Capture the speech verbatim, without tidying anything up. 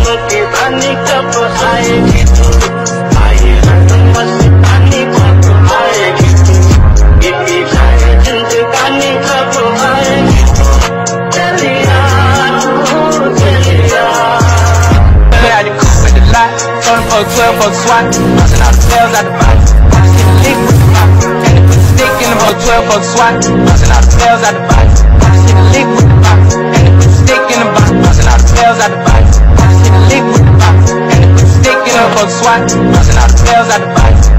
की पानी कब आएगी तू, आए रंग मस्तानी कब आएगी तू, बीबी जाए जिंदगानी कब आएगी तू, चलिया तू चलिया। Play out the coupe at the lot, phone for twelve for SWAT, bouncing all the bells out the box. Watch it leak with the pop, and they put the stick in the boat twelve for SWAT, bouncing all the bells out the box. Watch it leak with the pop, and they put the stick in the box, bouncing all the bells out the box. Watch it leak with the pop, and they put the stick in the boat SWAT, bouncing all the bells out the box.